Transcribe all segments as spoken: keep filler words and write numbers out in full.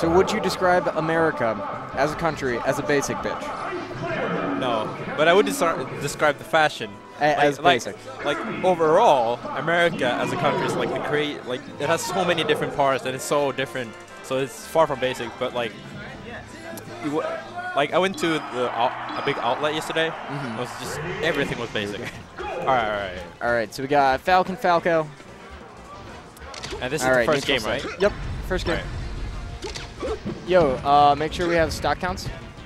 So would you describe America as a country as a basic bitch? No, but I would des describe the fashion A like, as like, basic. Like overall, America as a country is like the create like it has so many different parts and it's so different. So it's far from basic. But like, you w like I went to the out a big outlet yesterday. Mm-hmm. It was just everything was basic. all right, all right. All right, so we got Falcon Falco. And this All is right, the first game, neutral right? set. Yep, first game. Right. Yo, uh, make sure we have stock counts.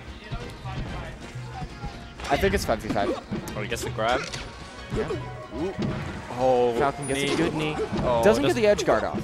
I think it's five v five. Oh, he gets the grab. Yeah. Ooh. Oh, Falcon gets knee. a good knee. Oh, Doesn't get does- the edge guard off.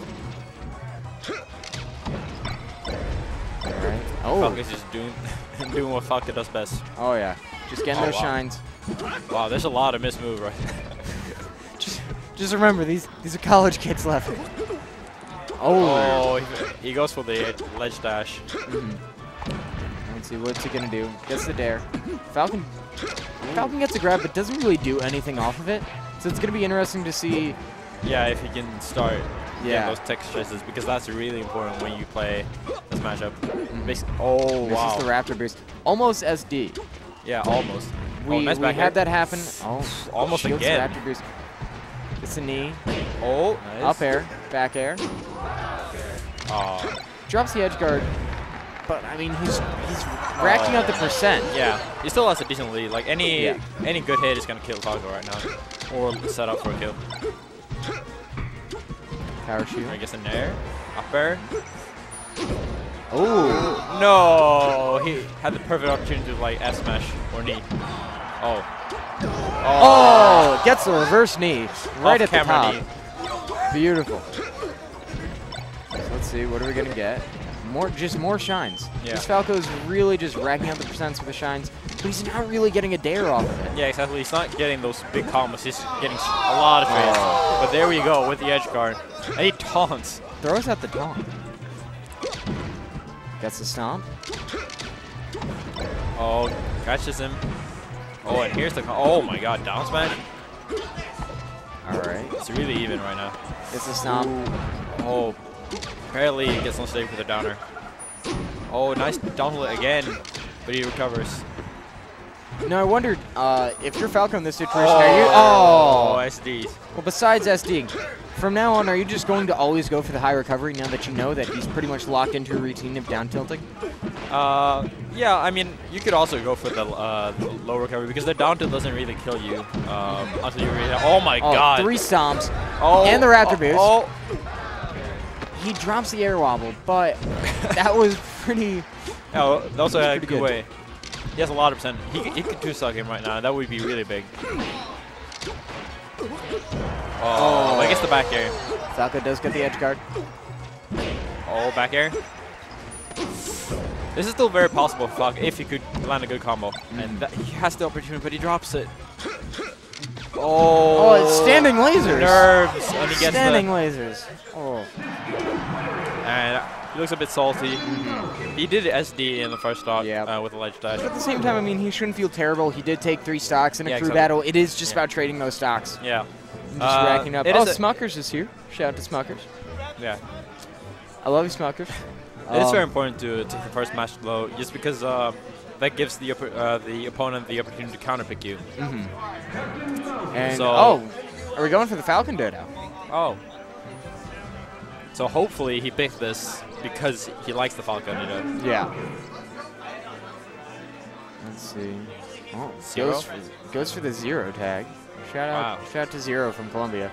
All right. Oh. Falcon's just doing doing what Falcon does best. Oh yeah. Just getting Oh, those wow. shines. Wow, there's a lot of missed move right there. Just, just remember these these are college kids left. Oh. Oh, he, he goes for the edge- ledge dash. Mm-hmm. Let's see what's he gonna do. Gets the dare. Falcon. Falcon gets a grab, but doesn't really do anything off of it. So it's gonna be interesting to see. Yeah, if he can start Yeah. getting those tech stresses, because that's really important when you play this matchup. Mhm. Basi- oh, This wow. is the Raptor boost. Almost S D. Yeah, almost. We, oh, nice we back had air. that happen. Oh, Almost shields again. Raptor boost. It's a knee. Oh, nice. Up air. Back air. Oh, Drops the edge guard. But I mean, he's he's racking out the percent. yeah, he still has a decent lead. Like any Yeah. any good hit is gonna kill Falco right now, or set up for a kill. Power shield. I guess an air, up air. Oh. No, he had the perfect opportunity to like S smash or knee. Oh. Oh, gets the reverse knee right at the Off-camera top. knee. Beautiful. So let's see, what are we gonna get? More, just more shines. Yeah. This Falco is really just racking out the percents with the shines, but he's not really getting a dare off of it. Yeah, exactly. He's not getting those big combos. He's getting a lot of trades. Oh. But there we go with the edge guard. And he taunts. Throws out the taunt. Gets the stomp. Oh, catches him. Oh, and here's the con oh my god, down smash. All right. It's really even right now. It's a stomp. Oh, apparently he gets on stage with a downer. Oh, nice down tilt again, but he recovers. No, I wondered uh, if you're Falco in this situation, are you? Oh. S Ds. Well, besides SDing, from now on, are you just going to always go for the high recovery now that you know that he's pretty much locked into a routine of down tilting? Uh, yeah, I mean, you could also go for the, uh, the low recovery because the down tilt doesn't really kill you um, until you really. Oh my Oh, god! three stomps. Oh, and the Raptor oh, boost. Oh, He drops the air wobble, but that was pretty. yeah, that was a Pretty good, good. way. He has a lot of percent. He, c- he could two-stock him right now. That would be really big. Oh, I guess the back air. Falco does get the edge guard. Oh, back air. This is still very possible for Falco if he could land a good combo. And that, he has the opportunity, but he drops it. Oh, Oh, it's standing lasers. Nerves. And he gets Standing the, lasers. Oh. and he looks a bit salty. He did S D in the first stock Yeah. uh, with a ledge dash. But at the same time, I mean, he shouldn't feel terrible. He did take three stocks in a Yeah, crew exactly. battle. It is just Yeah. about trading those stocks. Yeah. And just Uh, racking up. it Oh, is a- Smuckers is here. Shout out to Smuckers. Yeah. I love you, Smuckers. It is Um, very important to take the first match low, just because uh, that gives the oppo- uh, the opponent the opportunity to counterpick you. Mm-hmm. And So- oh, are we going for the Falcon Dodo? Oh. So hopefully he picked this because he likes the Falcon. You know? Yeah. Let's see. Oh, Zero? goes for, goes for the zero tag. Shout out, Wow. shout out to Zero from Columbia.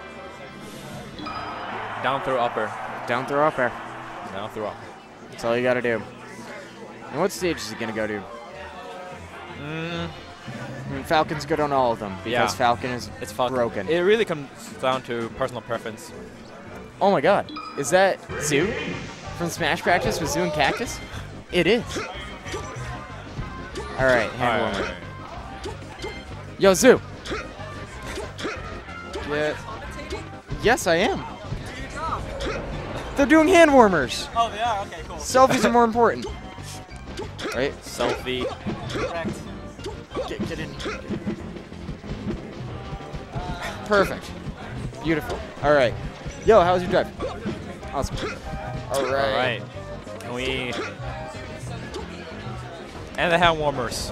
Down throw upper. Down throw up there. Down throw upper. That's all you got to do. And what stage is he gonna go to? Mm, I mean, Falcon's good on all of them because Yeah. Falcon is it's Falcon. broken. It really comes down to personal preference. Oh my God, is that Zoo from Smash Practice with Zoo and Cactus? It is. All right, hand Alright, warmer. alright. Yo, Zoo. Yeah. Yes, I am. They're doing hand warmers. Oh, they are? Okay, cool. Selfies are more important. Right? Selfie. Correct. Get, get in. Perfect. Beautiful. All right. Yo, how was your drive? Awesome. All right. All right. And we and the hand warmers.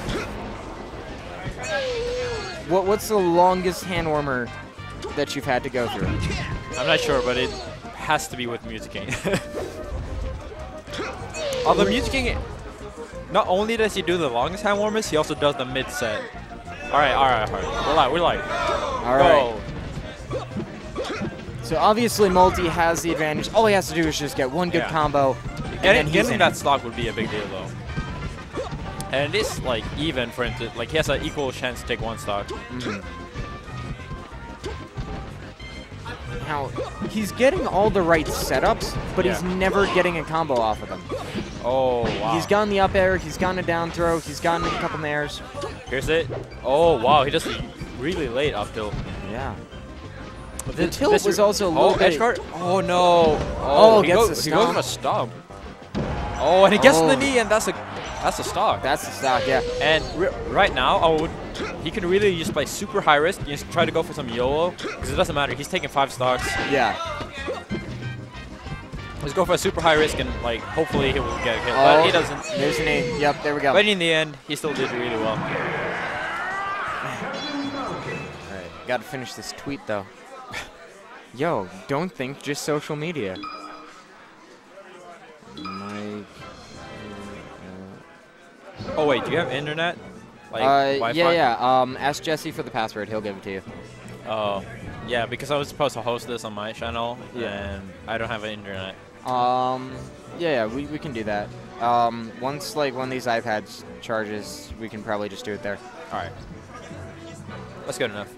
What What's the longest hand warmer that you've had to go through? I'm not sure, but it has to be with Music King. Although Music King, not only does he do the longest hand warmers, he also does the mid set. All right, all right, all right. We're live. We're live. All right. So obviously Multi has the advantage. All he has to do is just get one good Yeah. combo. Getting, and then he's getting in. that stock would be a big deal, though. And it is like even for him to like he has an equal chance to take one stock. Mhm. Now he's getting all the right setups, but he's Yeah. never getting a combo off of them. Oh wow! He's gotten the up air, he's gotten a down throw, he's gotten a couple nairs. Here's it. Oh wow! He just really late up tilt. Yeah. But The this- tilt this- was also a little oh, bit- edge guard. Oh no! Oh, he, gets go, the he goes stomp. for a stomp. Oh, and he gets Oh. the knee, and that's a that's a stock. That's the stock, yeah. And r right now, I would he can really just play super high risk. Just try to go for some YOLO because it doesn't matter. He's taking five stocks. Yeah. Let's go for a super high risk and like hopefully he will get a hit, Oh, but he doesn't. There's an aim. Yep, there we go. But in the end, he still did really well. Alright, gotta finish this tweet though. Yo, don't think just social media. Mike. Oh wait, do you have internet? Like Uh, Wi-Fi? yeah, yeah. Um, ask Jesse for the password. He'll give it to you. Oh, yeah, because I was supposed to host this on my channel, Yeah. and I don't have an internet. Um, yeah, yeah, we, we can do that. Um, once like one of these iPads charges, we can probably just do it there. All right, that's good enough.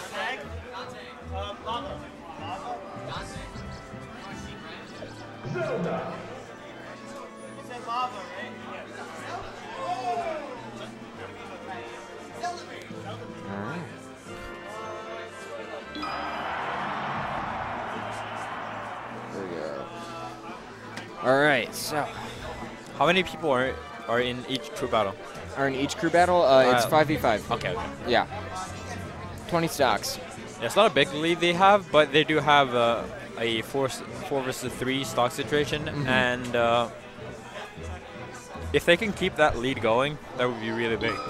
Alright. There we go. Alright, so How many people are are in each true battle? are in each crew battle, uh, it's Uh, five v five. Okay, okay. Yeah. twenty stocks. Yeah, it's not a big lead they have, but they do have uh, a four s- four versus three stock situation, Mhm. and uh, if they can keep that lead going, that would be really big.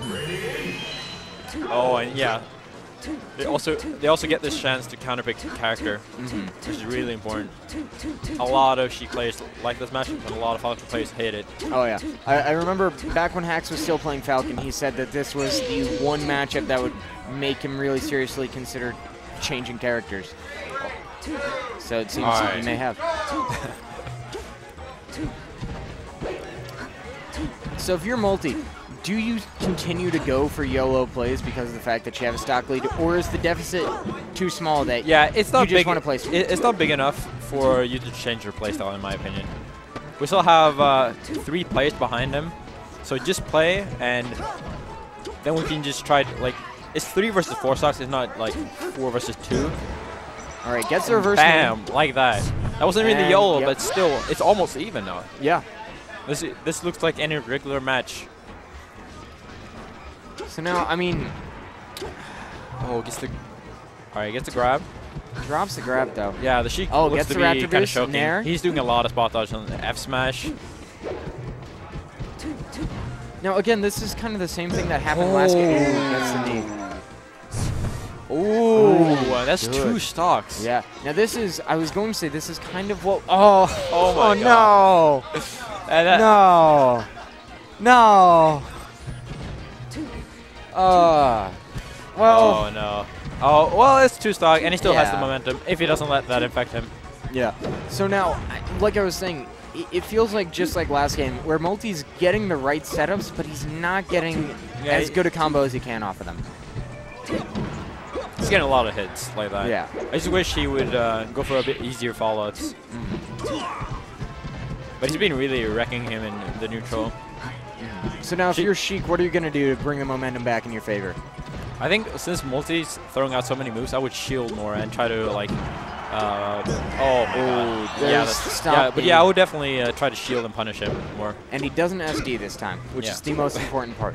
Oh, and yeah, they also they also get this chance to counterpick character, Mhm. which is really important. A lot of Sheik players like this matchup, and a lot of Falcon players hate it. Oh yeah, I, I remember back when Hax was still playing Falcon, he said that this was the one matchup that would make him really seriously consider changing characters. So it seems All he right. may have. So if you're multi, do you continue to go for YOLO plays because of the fact that you have a stock lead, or is the deficit too small that Yeah, it's not you just big. want to play? it- it's not big enough for you to change your playstyle, in my opinion. We still have uh, three players behind him, so just play, and then we can just try to, like, it's three versus four stocks. It's not like four versus two. All right, gets the reverse. Bam, like that. That wasn't really And- YOLO, yep. but still, it's almost even now. Yeah. This i- this looks like any regular match. So now, I mean, Oh, gets the. All right, gets the grab. drops the grab though. Yeah, the Sheik Oh, looks gets to the be Raptor kind of boost, choking. Nair. He's doing a lot of spot dodge on the F smash. Now again, this is kind of the same thing that happened last game. Ooh, that's the knee. Ooh, that's good. two stocks. Yeah. Now this is, I was going to say, this is kind of what. Oh. Oh my oh God. no. And that- No. No. Uh. Well. Oh no. Oh well, it's two stock, and he still has the Yeah. momentum if he doesn't let that infect him. Yeah. So now, I- like I was saying, i- it feels like just like last game, where Multi's getting the right setups, but he's not getting Yeah, as he- good a combo as he can off of them. He's getting a lot of hits like that. Yeah. I just wish he would uh, go for a bit easier follow-ups. But he's been really wrecking him in the neutral. So now, if She- you're Sheik, what are you gonna do to bring the momentum back in your favor? I think since Multi's throwing out so many moves, I would shield more and try to like. Uh, oh my god. there's Yeah, that's, stop yeah, but B. yeah, I would definitely uh, try to shield and punish him more. And he doesn't S D this time, which Yeah. is the most important part.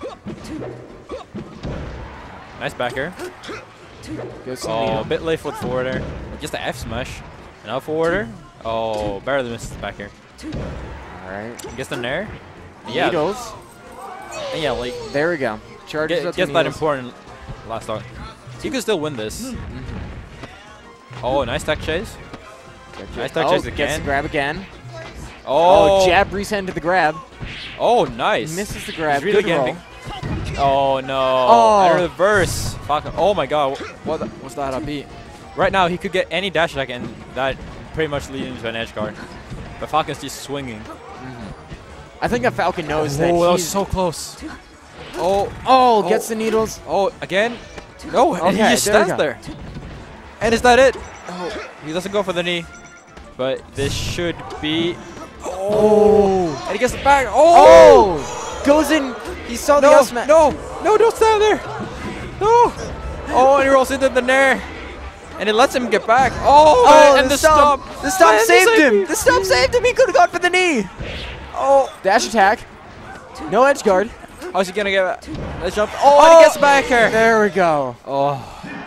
Nice back air. Goes to Oh, Nino. a bit late foot forwarder. Just the F smash. An up forwarder. Oh, barely misses the back air. All right. Gets the nair. Yeah. Needles. And yeah, like There we go. Charges get, up the gets that needles. important last stock. He could still win this. Oh, nice tech chase. Nice tech Oh, chase gets again. the grab again. Oh, Oh, jab reset to the grab. Oh, nice. Misses the grab. He's really Good roll. getting. Oh no! Oh. And reverse. Fuck. Oh my god. What the, what's that up beat? Right now he could get any dash attack and that pretty much leading to an edge guard. But Falcon's just swinging. I think that Falcon knows that Oh, that was he's... so close. Oh. Oh, Oh. gets the needles. Oh, again? No, and he Okay, just there we stands go. there. And is that it? Oh, he doesn't go for the knee. But this should be. Oh. And he gets it back. Oh! Oh! Goes in. He saw the No, up smash. no, no, don't stand there. No. Oh, and he rolls into the nair. And it lets him get back. Oh, Oh, and the the stomp. stomp. The stomp And saved saved him. me. The stomp saved him. He could have gone for the knee. Oh. Dash attack. No edge guard. How's he gonna get back? Let's jump. Oh, and Oh. he gets back here. There we go. Oh,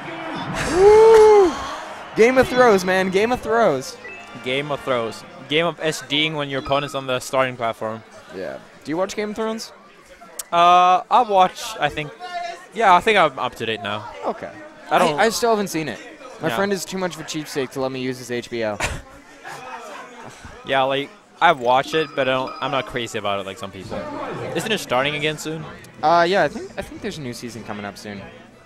Game of throws, man. Game of throws. Game of throws. Game of SDing when your opponent's on the starting platform. Yeah. Do you watch Game of Thrones? Uh, I'll watch. I think. Yeah, I think I'm up to date now. Okay. I don't. I, I still haven't seen it. My Yeah. friend is too much of a cheapsake to let me use his H B O. yeah, like I've watched it, but I don't. I'm not crazy about it like some people. Isn't it starting again soon? uh, yeah, I think I think there's a new season coming up soon.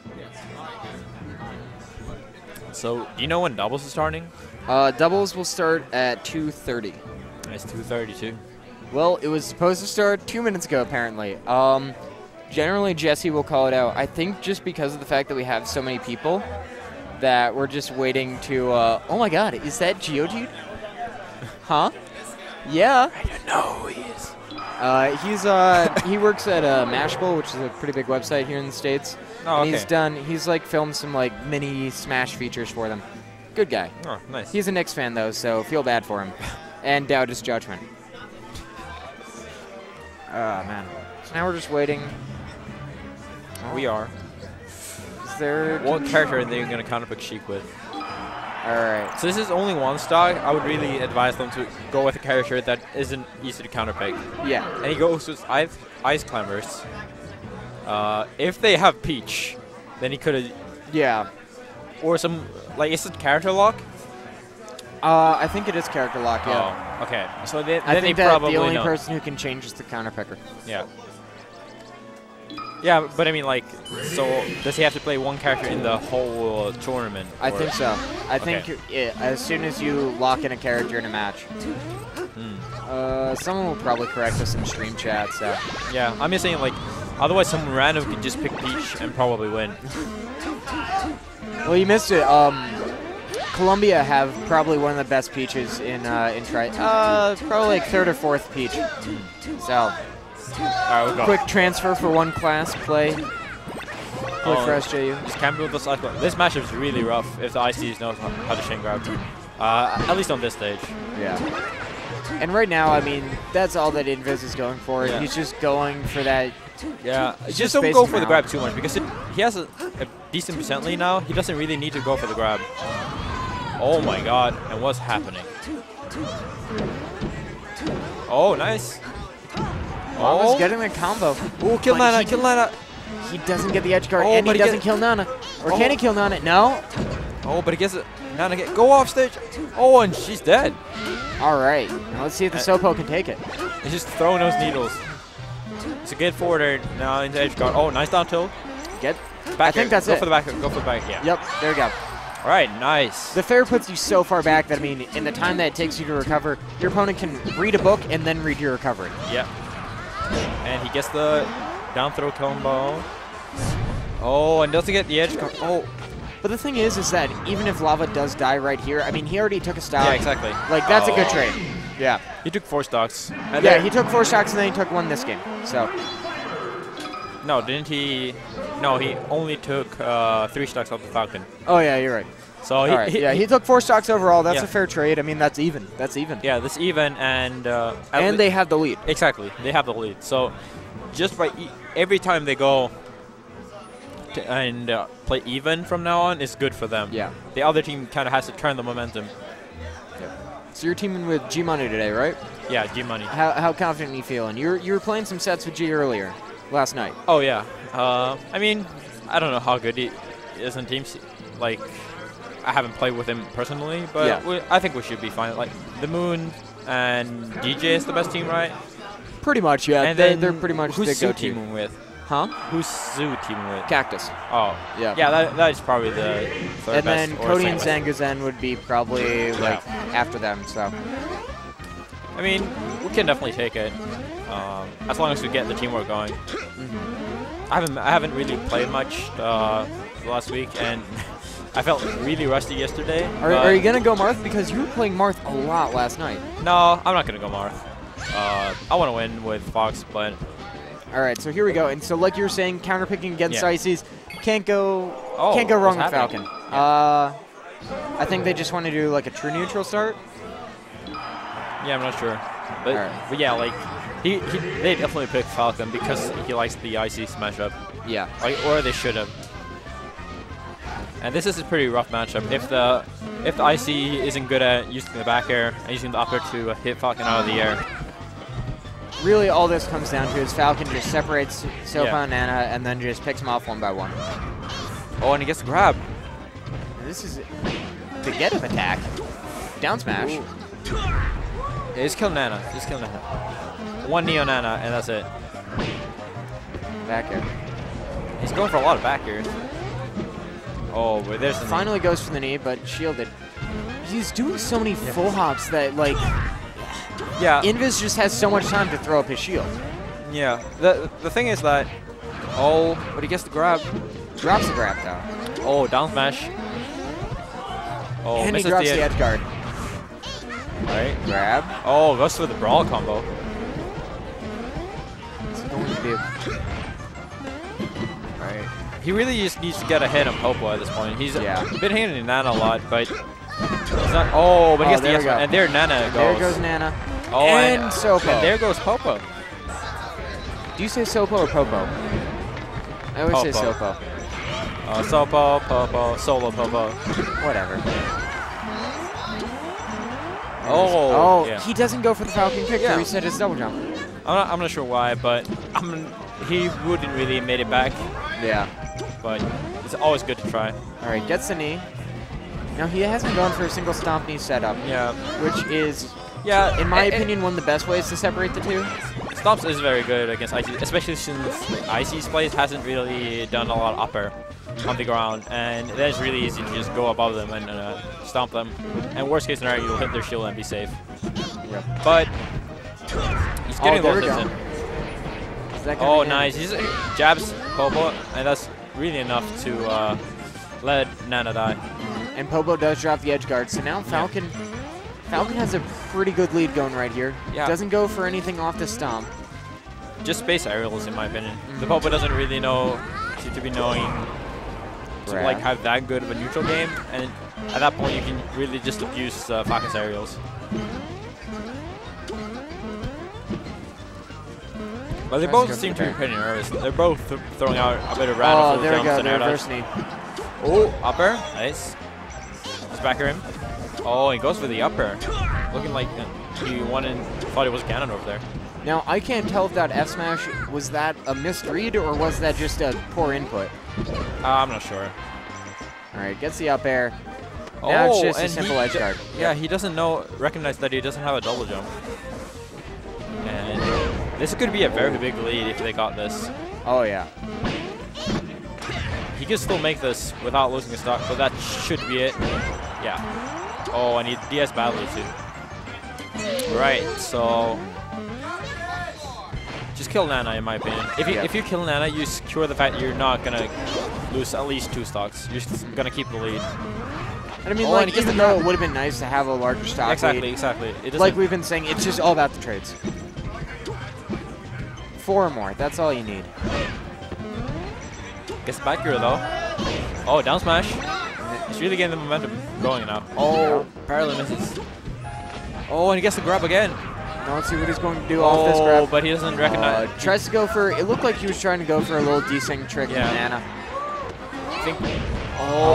So, do you know when doubles is starting? Uh, doubles will start at two thirty. It's two thirty-two. Well, it was supposed to start two minutes ago, apparently. Um, generally, Jesse will call it out. I think just because of the fact that we have so many people that we're just waiting to. Uh, oh my God, is that Geodude? Huh? Yeah. I don't know who he is. Uh, he's uh, he works at uh, Mashable, which is a pretty big website here in the States. Oh, and okay. he's done. He's like filmed some like mini Smash features for them. Good guy. Oh, nice. He's a Knicks fan though, so feel bad for him. And doubt his judgment. Oh man. So now we're just waiting. we are. Is there? What character are they gonna counterpick Sheik with? All right. So this is only one stock. I would really advise them to go with a character that isn't easy to counterpick. Yeah. And he goes with Ice, Ice Climbers. Uh, if they have Peach, then he could have, Yeah. or some, like, is it character lock? Uh, I think it is character lock. Yeah. Oh, okay. So they, I then think they that probably the only know. person who can change is the counter picker. Yeah. Yeah, but I mean, like, so does he have to play one character in the whole uh, tournament? I or- think so. I Okay. think it, as soon as you lock in a character in a match. Hmm. Uh, someone will probably correct us in stream chat. So. Yeah, I'm just saying, like, otherwise some random could just pick Peach and probably win. Well, you missed it. Um, Columbia have probably one of the best peaches in uh, in tri. Uh, probably like third or fourth peach. So, All right, we'll go. quick transfer for one class play. Play Oh. for S J U. Just can't build this ice grab. This matchup is really rough if the I Cs know how how to chain grab. Uh, at least on this stage. Yeah. And right now, I mean, that's all that Invis is going for. Yeah. He's just going for that. Yeah, It's just, just don't basic go for the amount. grab too much because it, he has a, a decent percent lead now. He doesn't really need to go for the grab. Oh my god, and what's happening? Oh, nice. Almost Oh, getting the combo. oh kill But Nana, he- kill Nana. He doesn't get the edge guard, Oh, and but he he doesn't get- kill Nana. Or Oh. can he kill Nana? No. Oh, but he gets it. Nana, get, go off stage. Oh, and she's dead. All right. Now let's see if the Uh, Sopo can take it. He's just throwing those needles. It's a good forwarder now into edge guard. Oh, nice down tilt. Get. Back I think here. that's go it. for the back. Go for the back. Yeah. Yep. There we go. All right. Nice. The fair puts you so far back that, I mean, in the time that it takes you to recover, your opponent can read a book and then read your recovery. Yeah. And he gets the down throw combo. Oh, and doesn't get the edge guard. Oh. But the thing is, is that even if Lava does die right here, I mean, he already took a stock. Yeah, exactly. Like, that's a good Oh. trade. Yeah. He took four stocks. And Yeah, then- he took four stocks and then he took one this game. So, No, didn't he? No, he only took uh, three stocks off the Falcon. oh yeah, you're right. So All he, right. he- Yeah, he took four stocks overall. That's Yeah. a fair trade. I mean, that's even. That's even. yeah, this even and uh, at And le- they have the lead. exactly they have the lead. So just by e every time they go to, and uh, play even from now on is good for them. Yeah. The other team kind of has to turn the momentum. So you're teaming with G Money today, right? Yeah, G Money. How, how confident are you feeling? You were, you were playing some sets with G earlier, last night. Oh, yeah. Uh, I mean, I don't know how good he is in teams. Like, I haven't played with him personally, but Yeah. we, I think we should be fine. Like, the Moon and D J is the best team, right? Pretty much, yeah. And they're, then they're pretty much who's the Zoo go-to. teaming with? Huh? Who's Zoo teaming with? Cactus. Oh, Yeah. Yeah, that, that is probably the third And best. then or Cody and second best. Zanguzen would be probably like after them. So I mean, we can definitely take it, um, as long as we get the teamwork going. Mm-hmm. I haven't I haven't really played much uh, last week, and I felt really rusty yesterday. are, but are you gonna go Marth? Because you were playing Marth a lot last night. No, I'm not gonna go Marth. Uh, I want to win with Fox, but All right, so here we go. And so, like you were saying, counterpicking against Yeah. Ices, can't go Oh, can't go wrong with what's happening? Falcon. Uh, I think they just want to do like a true neutral start. yeah, I'm not sure. But, Alright. but yeah, like he, he they definitely picked Falcon because he likes the I C smash up, Yeah. like, or they should have. And this is a pretty rough matchup. If the if the I C isn't good at using the back air and using the upper to hit Falcon out of the air, Really, all this comes down to is Falcon just separates Sopa Yeah. and Nana and then just picks them off one by one. oh, and he gets the grab. And this is the get-up attack. Down smash. Yeah, just kill Nana. Just kill Nana. One Neo Nana, and that's it. Back air. He's going for a lot of back airs. Oh, but there's the Finally goes for the knee, but shielded. He's doing so many full hops that, like, yeah. Invis just has so much time to throw up his shield. Yeah. The the thing is that, oh, but he gets the grab. Drops the grab, though. Oh, down smash. Oh, and he misses drops the the edge guard. Right. Grab. Oh, goes for the brawl combo. It's going to be Right. He really just needs to get ahead of Popo at this point. He's Yeah. been hitting Nana a lot, but he's not. Oh, but Oh, he gets the there we S go. one, and there Nana goes. There goes Nana. Oh, and and, Sopo. and there goes Popo. Do you say Sopo or Popo? I always say Popo. Sopo. Uh, Sopo, Popo, Solo Popo. Whatever. Oh, Oh, yeah. he doesn't go for the Falcon kick Yeah. to reset his double jump. I'm not, I'm not sure why, but I'm, he wouldn't really made it back. Yeah. But it's always good to try. All right, gets the knee. Now, he hasn't gone for a single stomp knee setup, Yeah. which is, Yeah. in my and- and opinion, one of the best ways to separate the two. Stomps is very good against I C, especially since I C's plays hasn't really done a lot of upper on the ground, and then it's really easy to just go above them and uh, stomp them. And worst case scenario, you'll hit their shield and be safe. Yep. But he's Oh, getting there those we go. hits in. Is that gonna Oh, be it? nice. He just jabs Popo, and that's really enough to uh, let Nana die. And Popo does drop the edge guard, so now Falcon Falcon has a pretty good lead going right here. Yeah. Doesn't go for anything off the stomp. Just space aerials, in my opinion. Mm-hmm. The Popo doesn't really know, seem to be knowing to Grab. like have that good of a neutral game, and at that point you can really just abuse uh, Falcon's aerials. But they Tries to both go seem for to the be back. pretty nervous. They're both th throwing out a bit of random Oh, full there we jumps go, and the air reverse dash. knee. Oh, upper, nice. Let's backer him. Oh, he goes for the upper, looking like uh, he wanted, thought it was cannon over there. Now, I can't tell if that F smash, was that a misread or was that just a poor input? Uh, I'm not sure. All right, gets the up air. Now it's Oh, just a and simple he edge do- guard. Yeah, he doesn't know, recognize that he doesn't have a double jump. And this could be a very big lead if they got this. Oh, yeah. He can still make this without losing his stock, but that should be it. Yeah. Oh, and he D S badly too. Right, so just kill Nana, in my opinion. If you Yeah. if you kill Nana, you secure the fact you're not gonna lose at least two stocks. You're just gonna keep the lead. And I mean, Oh, like, and he gets even the though grab. it would have been nice to have a larger stock Exactly, lead, exactly. It doesn't. like we've been saying, it's just all about the trades. Four or more, that's all you need. Gets the back here though. Oh, down smash. He's really getting the momentum going now. Oh, parallel misses. Oh, and he gets the grab again. Now let's see what he's going to do off this Oh, grab. but he doesn't recognize. Uh, tries to go for, it looked like he was trying to go for a little desync trick Yeah. with Nana. I think.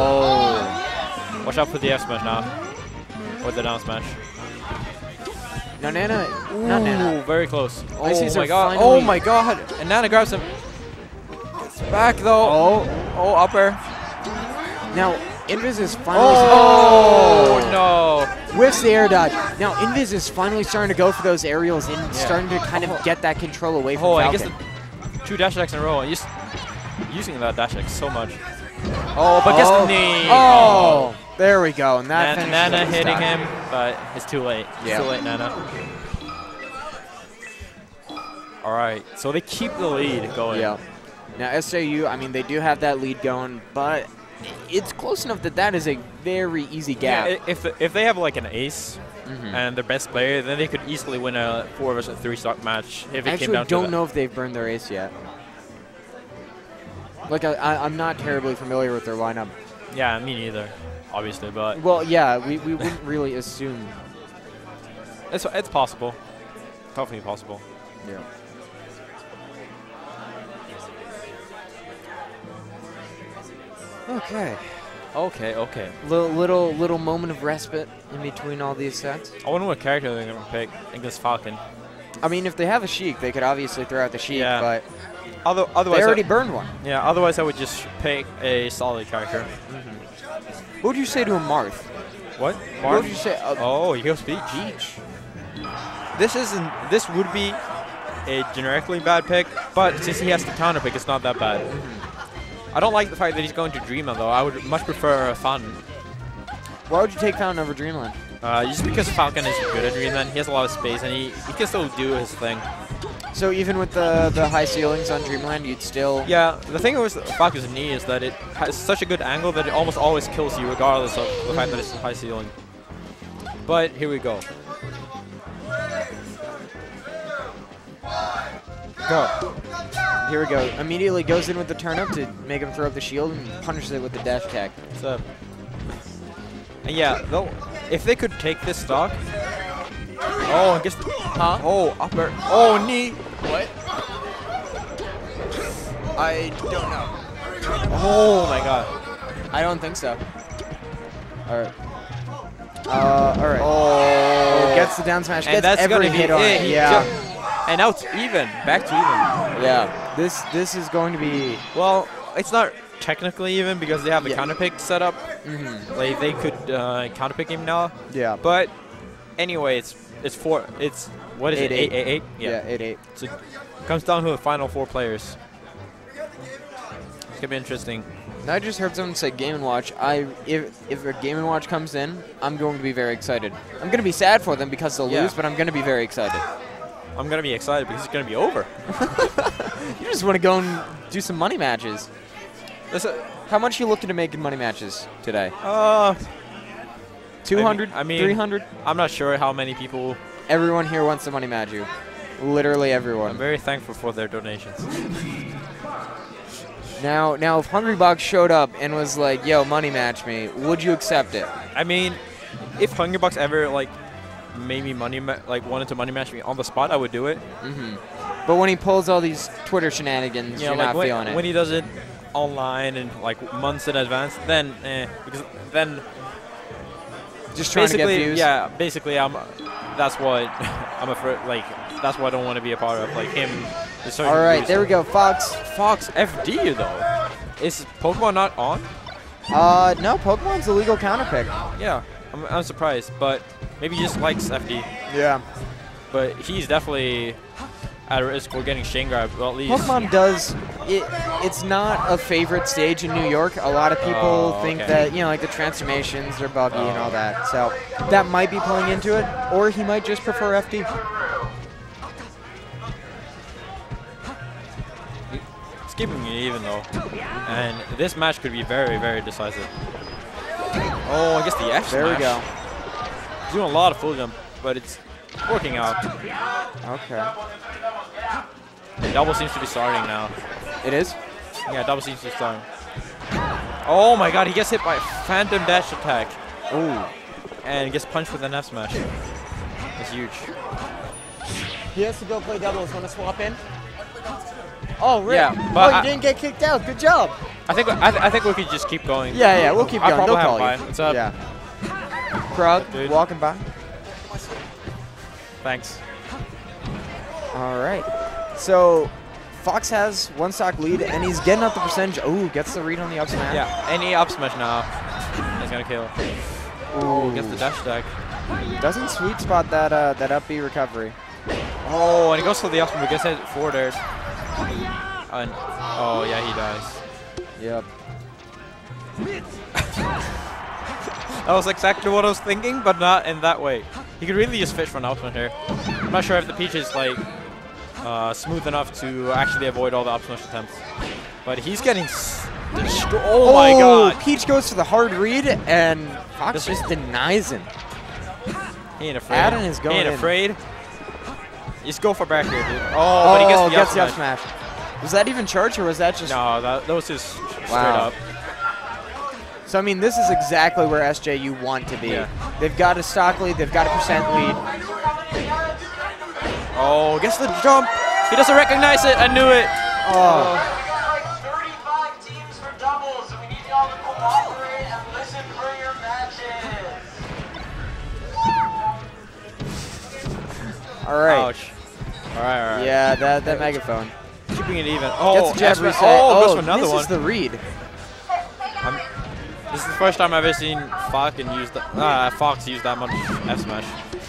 Oh. Watch out for the F smash now. Or the down smash. No, Nana. Ooh, Not Nana. very close. Oh Ices my are god. finally- Oh my god. And Nana grabs him. It's back though. Oh. Oh, upper. Now, Invis is finally. Oh, no. Whiffs the air dodge. Now, Invis is finally starting to go for those aerials and starting to kind of get that control away from Oh, I Falcon. guess the two dash attacks in a row. And just using that dash attack so much. Oh, but gets Oh. the knee. Oh, there we go. And that Na- finishes Nana up the hitting stock. him, but it's too late. It's Yeah. too late, Nana. All right, so they keep the lead going. Yeah. Now, S J U, I mean, they do have that lead going, but it's close enough that that is a very easy Yeah, gap. i- if if they have like an ace Mhm. and their best player, then they could easily win a four versus three stock match if it I came actually down to don't that. know if they've burned their ace yet. Like, I, I, I'm not terribly familiar with their lineup. Yeah, me neither, obviously, but Well, yeah, we, we wouldn't really assume. it's it's possible, definitely possible. Yeah. Okay. Okay, okay. Little little little moment of respite in between all these sets. I wonder what character they're gonna pick against Falcon. I mean, if they have a Sheik, they could obviously throw out the Sheik, Yeah. but Other, otherwise, they already I, burned one. yeah. Otherwise, I would just pick a solid character. What would you say to a Marth? What? What would you say? Uh, Oh, he goes Peach. Peach. This isn't. This would be a generically bad pick, but since he has the counter pick, it's not that bad. I don't like the fact that he's going to Dreamland though. I would much prefer Fountain. Why would you take Fountain over Dreamland? Uh, just because Falcon is good at Dreamland, he has a lot of space and he, he can still do his thing. So even with the the high ceilings on Dreamland, you'd still. Yeah, the thing with Falcon's knee is that it has such a good angle that it almost always kills you regardless of the fact that it's high ceiling. But here we go. Go. Here we go. Immediately goes in with the turnip to make him throw up the shield and punishes it with the dash attack. So, and yeah, though, if they could take this stock. Oh, I guess. Huh? Oh, upper. Oh, knee. What? I don't know. Oh my god. I don't think so. All right. Uh, all right. Oh, Gets the down smash. and Gets that's every gonna hit be on it. it. He Yeah. ju- and now it's even. Back to even. Yeah. This this is going to be. Well, it's not technically even because they have the Yeah. counter pick set up. Mm-hmm. Like they could uh, counter pick him now. Yeah. But anyway, it's it's four. It's what is Eight, it? eight. Eight, eight, eight. Yeah. Eight eight. So it comes down to the final four players. It's gonna be interesting. I just heard someone say Game and Watch. I if if a Game and Watch comes in, I'm going to be very excited. I'm going to be sad for them because they'll Yeah. lose, but I'm going to be very excited. I'm gonna be excited because it's gonna be over. You just want to go and do some money matches. This, uh, How much you looking to make in money matches today? uh, two hundred? I mean- three hundred? I'm not sure how many people. Everyone here wants to money match you. Literally I'm everyone. very thankful for their donations. Now, now, if Hungrybox showed up and was like, "Yo, money match me," would you accept it? I mean, if Hungrybox ever like made me money ma- like wanted to money match me on the spot, I would do it. Mm-hmm. But when he pulls all these Twitter shenanigans, You you're know, like not when, feeling it. when he does it online and like months in advance, then eh, because then Just trying to basically, get views. yeah, basically, I'm. That's what I'm afraid. Like, that's what I don't want to be a part of. Like him. All right, there we go, Fox. Fox F D though. Is Pokemon not on? Uh, no, Pokemon's a legal counter pick. Yeah, I'm, I'm surprised, but maybe he just likes F D. Yeah. But he's definitely at risk for getting Shane grabbed. Well, at least. Pokemon does. It, it's not a favorite stage in New York. A lot of people Oh, think okay. that, you know, like the transformations are buggy and Oh. all that. So that might be playing into it, or he might just prefer F D. It's keeping it even though, and this match could be very, very decisive. Oh, I guess the F There we smash. go. He's doing a lot of full jump, but it's working out. Okay. And double seems to be starting now. It is? Yeah, double seems to be starting. Oh my god, he gets hit by a phantom dash attack. Ooh. And gets punched with an F smash. It's huge. He has to go play doubles. Want to swap in? Oh, really? Yeah, but oh, you I- didn't get kicked out. Good job. I think I, th I think we could just keep going. Yeah, yeah, we'll keep I going. probably They'll have call mine. you. What's up? Yeah. Krug Dude. walking by. Thanks. All right. So Fox has one stock lead, and he's getting up the percentage. Oh, gets the read on the up smash. Yeah, any up smash now. He's gonna kill. Oh, gets the dash attack. Doesn't sweet spot that uh, that up B recovery. Oh, and he goes for the up smash, gets it forward air. And oh yeah, he dies. Yep. That was exactly what I was thinking, but not in that way. He could really just fish for an up smash here. I'm not sure if the Peach is like uh, smooth enough to actually avoid all the up smash attempts. But he's getting destroyed. Oh, oh my god. Peach goes for the hard read, and Fox just denies him. He ain't afraid. Adden is going He ain't in. afraid. Just go for back here, dude. Oh, Oh, but he gets the gets up the up smash. smash. Was that even charge, or was that just... No, that, that was just straight Wow. up. So, I mean, this is exactly where S J U want to be. Yeah. They've got a stock lead. They've got a percent lead. Oh, gets the jump. He doesn't recognize it. I knew it. Oh. thirty-five teams for doubles, so we need y'all to cooperate and listen for your matches. All right. Ouch. All right, all right. Yeah, that, that megaphone. Keeping it even. Oh, Gets the jab F smash. reset. Oh, goes for another misses one. the read. I'm, this is the first time I've ever seen Fox use that. Uh, Fox use that much F smash.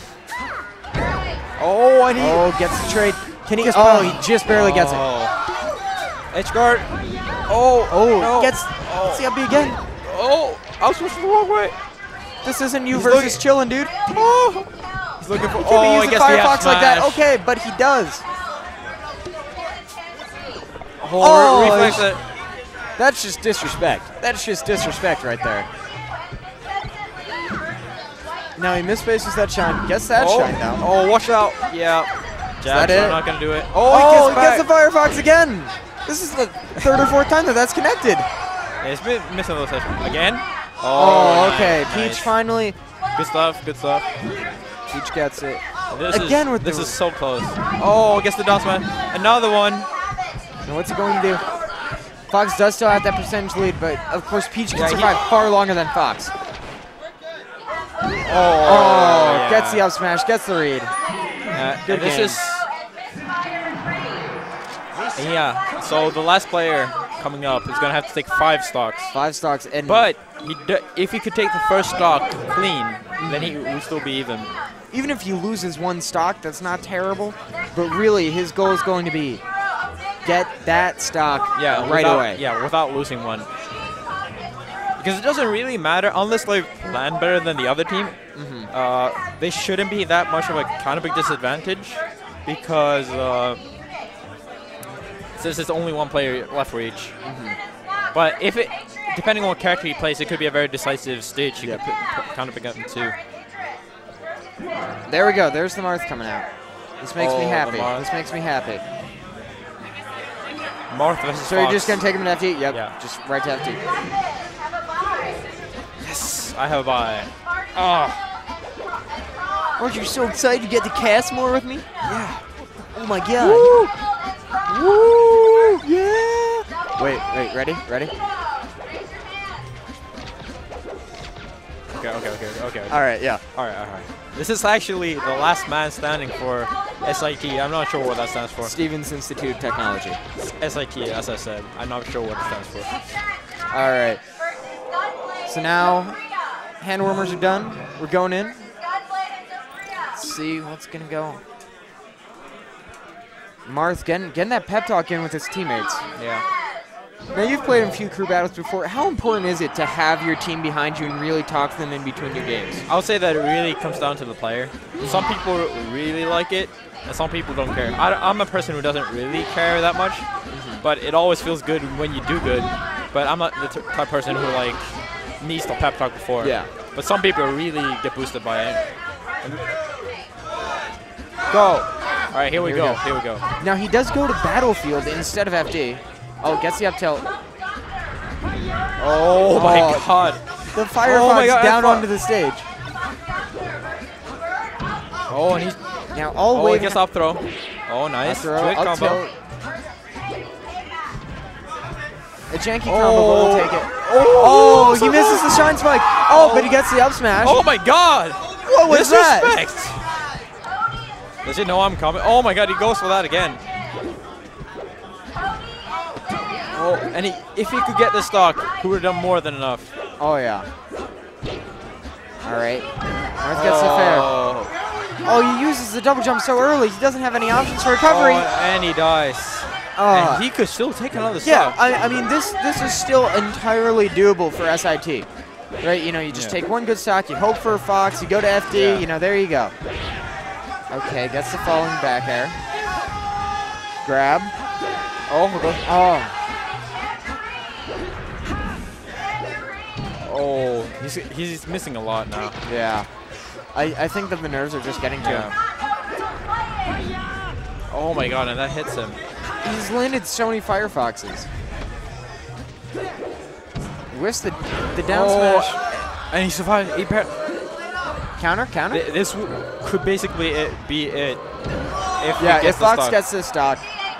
Oh, and he. Oh, gets the trade. Can he? Gets Oh, back. he just barely gets it. Oh. Edge guard. Oh, Oh, no. gets, Oh. gets the up B again. Oh, I was supposed to the wrong way. This isn't you He's versus looking- chillin', dude. Oh. He's looking for. He Oh, can't be he using gets the F Firefox like that. smash. Okay, but he does. Oh, Oh, re- reflex he's- it. That's just disrespect. That's just disrespect right there. Now he misspaces that shine. Gets that oh. shine now. Oh, watch out. Yeah. that Jabs it? are not going to do it. Oh, Oh, he he gets, gets the Firefox again. This is the third or fourth time that that's connected. Yeah, it's been missing those sessions. Again? Oh, nice, okay. nice. Peach finally. Good stuff, good stuff. Peach gets it. This Again is, with This the- is so close. Oh, gets the down smash. Another one. Now what's he going to do? Fox does still have that percentage lead, but of course Peach can Yeah, he- survive far longer than Fox. Oh, Oh, yeah. gets the up smash, gets the read. Uh, Good and this game. is. Yeah, so the last player coming up is going to have to take five stocks. Five stocks, and But he d if he could take the first stock clean, then he would still be even. even if he loses one stock, that's not terrible. But really, his goal is going to be get that stock Yeah, right without, away. Yeah, without losing one. Because it doesn't really matter unless they plan better than the other team. Mm-hmm. Uh, they shouldn't be that much of a kind of big disadvantage because uh, since there's only one player left for each. Mm-hmm. But if it, depending on what character he plays, it could be a very decisive stage. You Yep. could put, put, kind of pick up in two. There we go. There's the Marth coming out. This makes Oh, me the happy. Marth. This makes me happy. Marth versus So you're Fox. just gonna take him to F T? Yep. Yeah. Just right to F T. Yes, I have a bye. Oh. Aren't you so excited to get to cast more with me? Yeah. Oh my god. Woo! Woo! Yeah! Wait, wait, ready? Ready? Okay, okay, okay, okay. okay. Alright, yeah. All right, all right. This is actually the last man standing for S I T. I'm not sure what that stands for. Stevens Institute of Technology. S I T, as I said. I'm not sure what it stands for. Alright. So now, hand warmers are done. We're going in. Let's see what's gonna go. Marth getting, getting that pep talk in with his teammates. Yeah. Now, you've played in a few crew battles before. How important is it to have your team behind you and really talk to them in between your games? I would say that it really comes down to the player. Some people really like it, and some people don't care. I, I'm a person who doesn't really care that much, Mm-hmm. but it always feels good when you do good. But I'm not the t- type of person who like needs the pep talk before. Yeah. But some people really get boosted by it. And go. All right, here we Here we go. go. Here we go. Now, he does go to Battlefield instead of F D. Oh, gets the up tilt. Oh my Oh. God. The Firefox Oh my God, down F- onto the stage. Oh, and he's Now, all oh, way he gets up throw. Oh, nice. Up throw, Good up combo. tilt. A janky combo, but we'll take it. Oh, Oh, he misses the shine spike. Oh, but he gets the up smash. Oh my God. What was that? Disrespect. Does he know I'm coming? Oh my god, he goes for that again. Oh, and he, if he could get the stock, he would have done more than enough. Oh, yeah. All right. Marth gets the fair. Oh, he uses the double jump so early. He doesn't have any options for recovery. Oh, and he dies. Uh, and he could still take another yeah, stock. I, I mean, this this is still entirely doable for S I T. Right? You know, you just Yeah. take one good stock, you hope for a Fox, you go to F D, Yeah. you know, there you go. Okay, gets the falling back air. Grab. Oh, we'll go. Oh. Oh, he's, he's missing a lot now. Yeah. I, I think that the nerves are just getting to him. Oh my god, and that hits him. He's landed so many Firefoxes. Whiffs the, the down Oh, smash. and he survived. He par- Counter, counter? Th- this w could basically it be it. If Yeah, he gets if the Fox stock. gets this stock.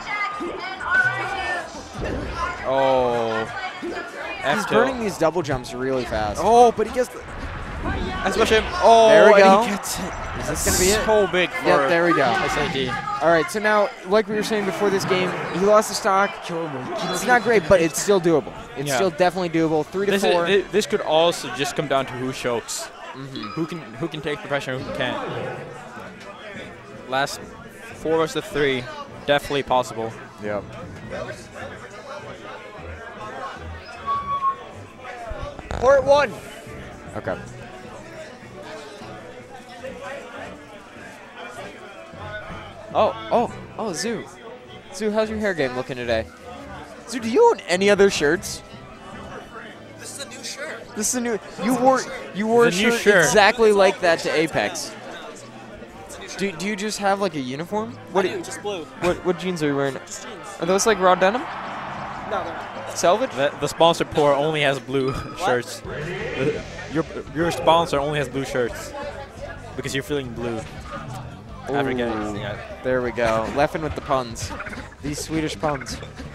Oh. He's F burning these double jumps really fast. Oh, but he gets the. That's what him. Oh, There we and go. he gets it. Is this going to be it? So big for Yep, there we go. S A T. All right, so now, like we were saying before this game, he lost the stock. It's not great, but it's still doable. It's Yeah. still definitely doable. Three to This, four. is, thi- this could also just come down to who chokes. Mhm. Who can who can take the pressure and who can't. Last four versus three, definitely possible. Yep. Port one. Okay. Oh, oh, oh, Zoo. Zoo, how's your hair game looking today? Zoo, do you own any other shirts? This is a new shirt. This is a new. You wore you wore a It's a new shirt, shirt. exactly like that to Apex. It's a new shirt. Do, do you just have like a uniform? What I do do, you, just blue. what what jeans are you wearing? Just jeans. Are those like raw denim? No, they're not. Salvage? The, the sponsor pour only has blue shirts. The- your your sponsor only has blue shirts because you're feeling blue. After getting Ooh. yeah. There we go. Laughing with the puns. These Swedish puns.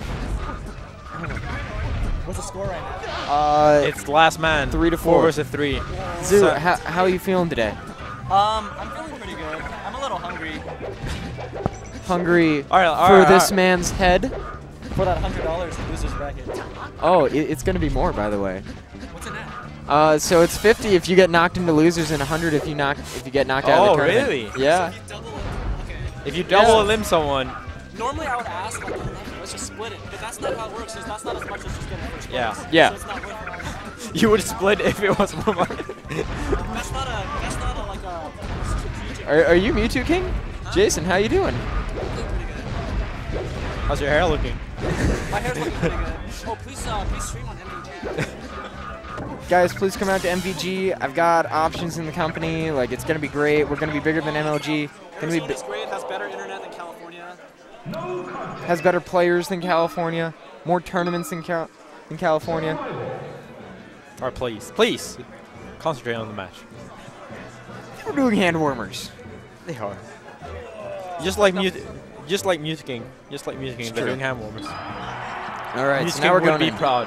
What's the score right now? Uh, It's last man. Three to Four four. versus three. Zoo, So- how, how are you feeling today? Um, I'm feeling pretty good. I'm a little hungry. Hungry All right, all for right, this all right. man's head? For that hundred dollars losers bracket. Oh, it, it's going to be more, by the way. What's it now? Uh, so it's fifty if you get knocked into losers and one hundred if you knock if you get knocked out of Oh, the tournament. really? Yeah. So if you double it. Okay. If you double Yeah. limb someone, Normally I would ask like, let's just split it, but that's not how it works. 'Cause that's not as much as just getting first place. Yeah. Yeah. So it's not worth it. you would split if it was more money. That's not a. That's not a like a strategic. Are, are you Mewtwo King? Jason, how you doing? Doing pretty good. How's your hair looking? My hair's looking pretty good. Oh, please, uh, please stream on M V G. Guys, please come out to M V G. I've got options in the company. Like, it's going to be great. We're going to be bigger than M L G. Going to be Arizona's great. Has better internet than California. bi- has better players than California. More tournaments than, Cal- than California. Or please, please, concentrate on the match. We're doing hand warmers. They are. Just like Mute, just like Music King, just like Music King, they're true. doing hand warmers. All right, Music so now we're King would going be in. proud.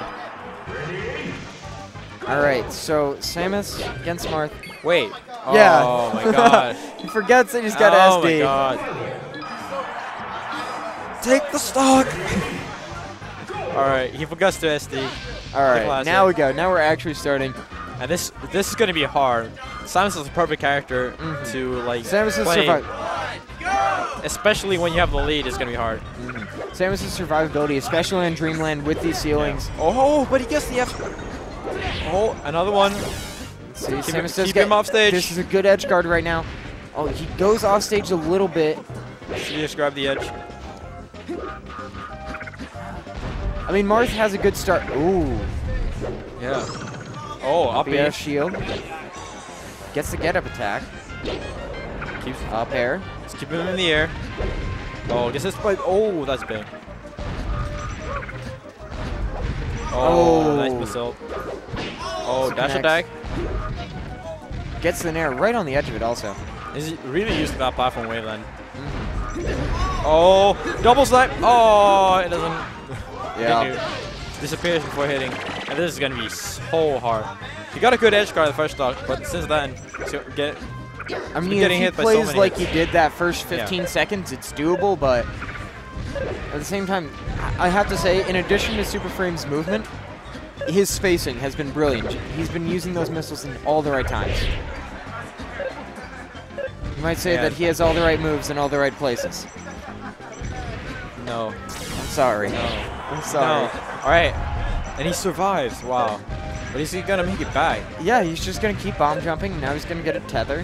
All right, so Samus against Marth. Wait. Yeah. Oh my god. He forgets that he's got oh S D. my god. Take the stock. All right, he forgets to S D. All right, Classic. now we go. Now we're actually starting. And this this is gonna be hard. Samus is the perfect character Mhm. to like Samus has play, survived. especially when you have the lead. It's gonna be hard. Samus' survivability, especially in Dreamland with these ceilings. Oh, but he gets the F. Oh, another one. See, Keep, Samus him, does keep get, him off stage. This is a good edge guard right now. Oh, he goes off stage a little bit. You just grab the edge. I mean, Marth has a good start. Ooh, Yeah. Oh, up B air. S shield. Gets the get-up attack. Keeps. Up air. Just keep him in the air. Oh, gets this fight. Oh, that's big. Oh, Oh. nice missile. Oh, dash Connects. attack. Gets the nair right on the edge of it also. Is he really using that platform wave then? Oh, double snipe. Oh, it doesn't. Yeah. hit you. Disappears before hitting. And this is gonna be so hard. He got a good edge guard the first stock, but since then, he's gonna get I mean, getting if hit he by so plays many like hits. he did that first fifteen Yeah. seconds, it's doable, but at the same time, I have to say, in addition to Super Frame's movement, his spacing has been brilliant. He's been using those missiles in all the right times. You might say Yeah. that he has all the right moves in all the right places. No. I'm sorry. No. I'm sorry. No. All right. And he survives. Wow. But is he gonna make it back? Yeah, he's just going to keep bomb jumping. Now he's going to get a tether.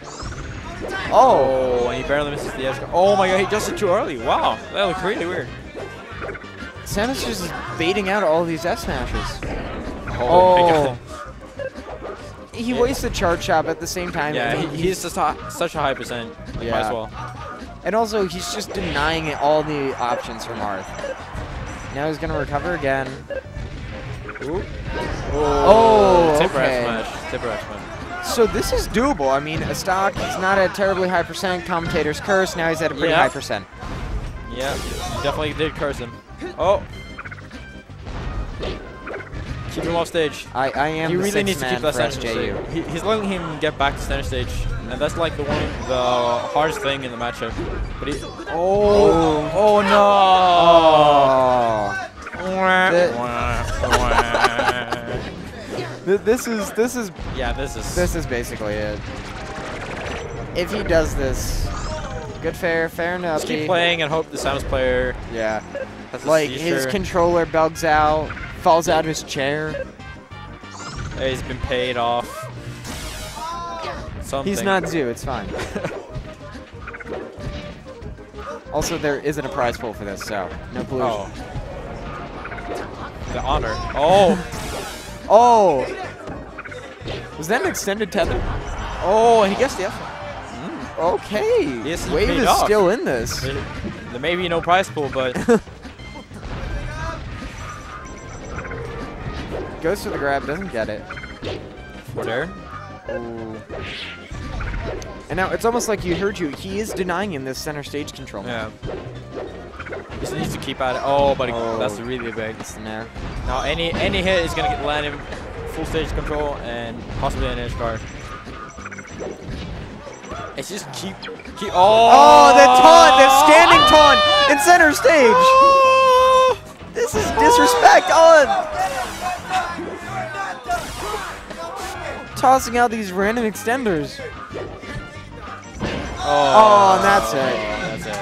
Oh! Oh, and he barely misses the edge. Oh my god, he does it too early. Wow. That looked really weird. Samus just is baiting out all these S smashes. Oh. He Yeah. wasted charge shot at the same time. Yeah, and he, he's just a, such a high percent. Like, Yeah. Might as well. And also, he's just denying it all the options from Marth. Now he's going to recover again. Ooh. Oh, Tipper okay. F smash. Tipper F smash. So this is doable. I mean, a stock is not at a terribly high percent. Commentator's curse. Now he's at a pretty Yeah. high percent. Yeah, you definitely did curse him. Oh. Keep him off stage. I, I am He the really sixth needs to man keep that for center S J U. stage. He, he's letting him get back to center stage, and that's like the one, the hardest thing in the matchup. But he. Oh. Oh no. Th- This is this is Yeah, this is. this is basically it. If he does this, good fair, fair enough. Just keep playing and hope the Samus player Yeah. has a Like his seizure. controller bugs out, falls out of his chair. He's been paid off. Something. He's not Zoo, it's fine. Also, there isn't a prize pool for this, so no pollution. Oh. The honor. Oh. Oh! Was that an extended tether? Oh, and he gets the F. Okay. Yes, he Wave paid is off. still in this. There, there may be no prize pool, but Goes for the grab, doesn't get it. for there. Ooh. And now it's almost like you heard you. He is denying him this center stage control. Yeah. He just needs to keep at it. Oh, but Oh. that's really big. It's the nair. Now any any hit is gonna get land him full stage control and possibly an edge guard. It's just keep keep. Oh, Oh, the taunt, the standing taunt in center stage. This is disrespect. Oh, tossing out these random extenders. Oh, and that's it. That's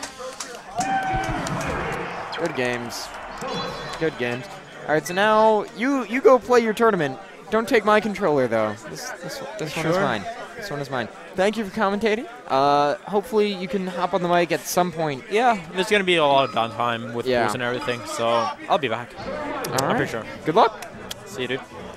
it. Good games. Good games. All right, so now you you go play your tournament. Don't take my controller though. This this this one is Sure. mine. This one is mine. Thank you for commentating. Uh, hopefully you can hop on the mic at some point. Yeah, there's gonna be a lot of downtime with Yeah. boost and everything, so I'll be back. All I'm right. pretty sure. Good luck. See you, dude.